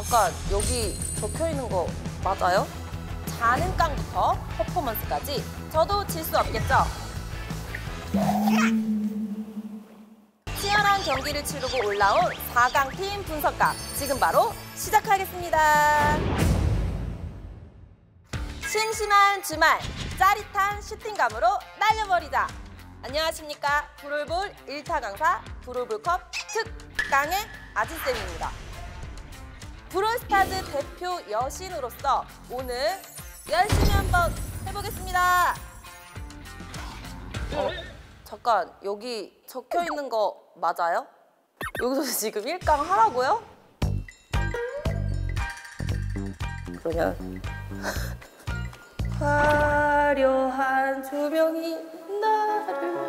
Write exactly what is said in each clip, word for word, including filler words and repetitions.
잠깐, 여기 적혀있는 거 맞아요? 자는 깡부터 퍼포먼스까지 저도 질 수 없겠죠? 치열한 경기를 치르고 올라온 사 강 팀 분석가, 지금 바로 시작하겠습니다. 심심한 주말, 짜릿한 슈팅감으로 날려버리자. 안녕하십니까. 브롤볼 일 타 강사 브롤볼컵 특강의 아진쌤입니다. 브롤스타즈 대표 여신으로서 오늘 열심히 한번 해보겠습니다. 어, 잠깐, 여기 적혀있는 거 맞아요? 여기서 지금 일 강 하라고요? 그러면 화려한 조명이 나를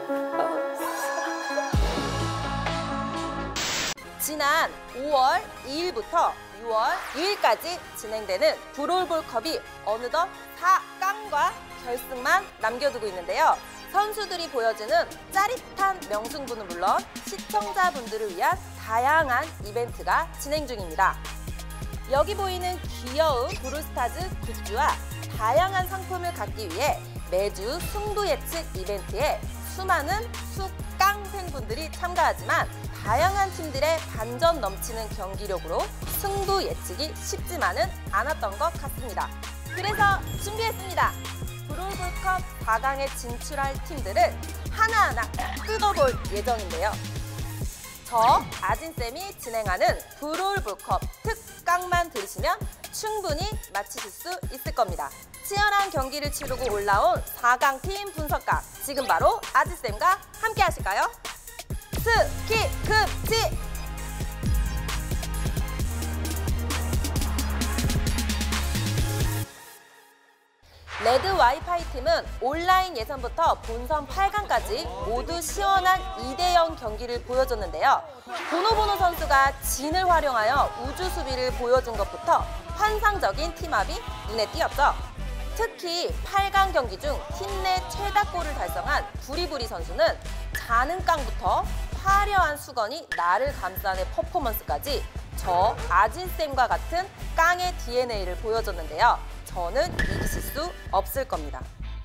지난 오월 이일부터 유월 유일까지 진행되는 브롤볼컵이 어느덧 사 강과 결승만 남겨두고 있는데요. 선수들이 보여주는 짜릿한 명승부는 물론 시청자분들을 위한 다양한 이벤트가 진행 중입니다. 여기 보이는 귀여운 브롤스타즈 굿즈와 다양한 상품을 갖기 위해 매주 승부 예측 이벤트에 수많은 수깡 팬분들이 참가하지만 다양한 팀들의 반전 넘치는 경기력으로 승부 예측이 쉽지만은 않았던 것 같습니다. 그래서 준비했습니다. 브롤볼컵 사 강에 진출할 팀들을 하나하나 뜯어볼 예정인데요. 저 아진쌤이 진행하는 브롤볼컵 특강만 들으시면 충분히 맞히실 수 있을 겁니다. 치열한 경기를 치르고 올라온 사 강 팀 분석가, 지금 바로 아진쌤과 함께 하실까요? 스키급지! 레드 와이파이 팀은 온라인 예선부터 본선 팔 강까지 모두 시원한 이 대 영 경기를 보여줬는데요. 보노보노 선수가 진을 활용하여 우주 수비를 보여준 것부터 환상적인 팀합이 눈에 띄었죠. 특히 팔 강 경기 중 팀 내 최다골을 달성한 부리부리 선수는 자는 깡부터 화려한 수건이 나를 감싸는 퍼포먼스까지 저 아진쌤과 같은 깡의 디엔에이를 보여줬는데요. 저는 이기실 수 없을 겁니다.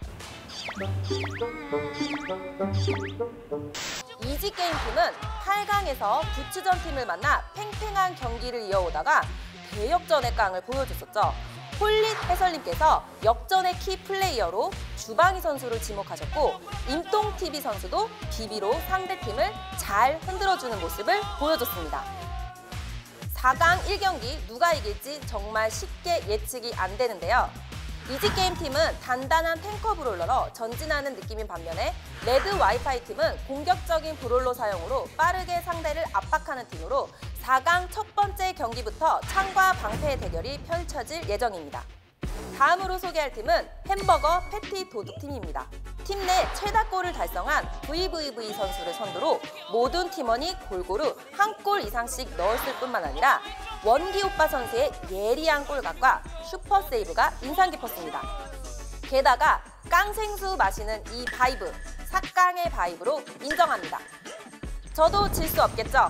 이지게임팀은 팔 강에서 부추전 팀을 만나 팽팽한 경기를 이어오다가 대역전의 깡을 보여줬었죠. 홀릿 해설님께서 역전의 키 플레이어로 주방이 선수를 지목하셨고 임똥티비 선수도 비비로 상대팀을 잘 흔들어주는 모습을 보여줬습니다. 사 강 일 경기 누가 이길지 정말 쉽게 예측이 안 되는데요. 이지게임팀은 단단한 탱커 브롤러로 전진하는 느낌인 반면에 레드 와이파이 팀은 공격적인 브롤러 사용으로 빠르게 상대를 압박하는 팀으로 사 강 첫 번째 경기부터 창과 방패의 대결이 펼쳐질 예정입니다. 다음으로 소개할 팀은 햄버거 패티 도둑팀입니다. 팀 내 최다골을 달성한 브이브이브이 선수를 선두로 모든 팀원이 골고루 한 골 이상씩 넣었을 뿐만 아니라 원기 오빠 선수의 예리한 골각과 슈퍼 세이브가 인상 깊었습니다. 게다가 깡생수 마시는 이 바이브, 삭강의 바이브로 인정합니다. 저도 질 수 없겠죠?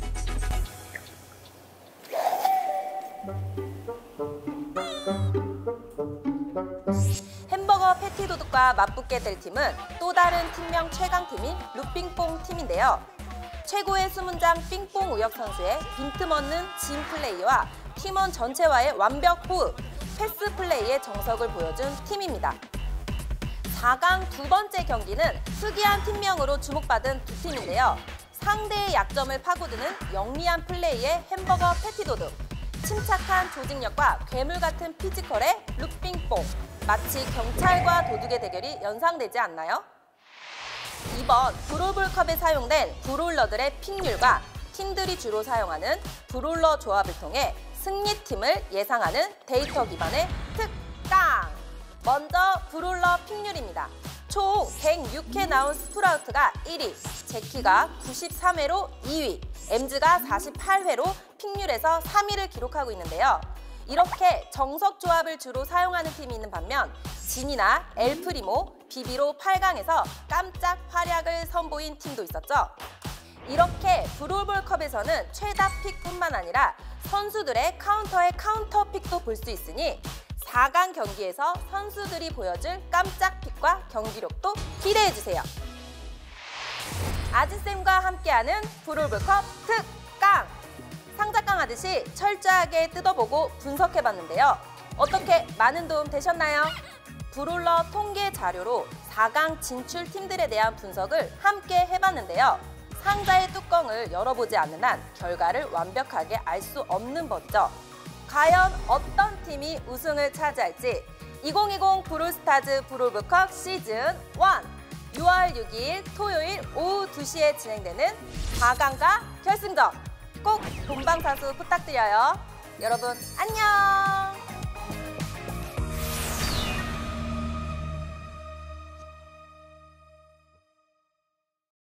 햄버거 패티 도둑과 맞붙게 될 팀은 또 다른 팀명 최강팀인 루삥뽕 팀인데요. 최고의 수문장 삥뽕 우혁 선수의 빈틈없는 진 플레이와 팀원 전체와의 완벽 호흡, 패스 플레이의 정석을 보여준 팀입니다. 사 강 두 번째 경기는 특이한 팀명으로 주목받은 두 팀인데요. 상대의 약점을 파고드는 영리한 플레이의 햄버거 패티도둑, 침착한 조직력과 괴물 같은 피지컬의 루삥뽕, 마치 경찰과 도둑의 대결이 연상되지 않나요? 이번 브롤볼컵에 사용된 브롤러들의 픽률과 팀들이 주로 사용하는 브롤러 조합을 통해 승리팀을 예상하는 데이터 기반의 특강! 먼저 브롤러 픽률입니다. 총 백육 회 나온 스프라우트가 일 위, 제키가 구십삼 회로 이 위, 엠즈가 사십팔 회로 픽률에서 삼 위를 기록하고 있는데요. 이렇게 정석 조합을 주로 사용하는 팀이 있는 반면 진이나 엘프리모, 비비로 팔 강에서 깜짝 활약을 선보인 팀도 있었죠. 이렇게 브롤볼컵에서는 최다 픽뿐만 아니라 선수들의 카운터의 카운터픽도 볼 수 있으니 사 강 경기에서 선수들이 보여줄 깜짝 픽과 경기력도 기대해주세요. 아지쌤과 함께하는 브롤볼컵 특강! 상작강 하듯이 철저하게 뜯어보고 분석해봤는데요. 어떻게 많은 도움 되셨나요? 브롤러 통계 자료로 사 강 진출 팀들에 대한 분석을 함께 해봤는데요. 상자의 뚜껑을 열어보지 않는 한 결과를 완벽하게 알 수 없는 법이죠. 과연 어떤 팀이 우승을 차지할지 이천이십 브롤스타즈 브롤볼컵 시즌 일 유월 육일 토요일 오후 두 시에 진행되는 사 강과 결승전 꼭 본방사수 부탁드려요. 여러분 안녕!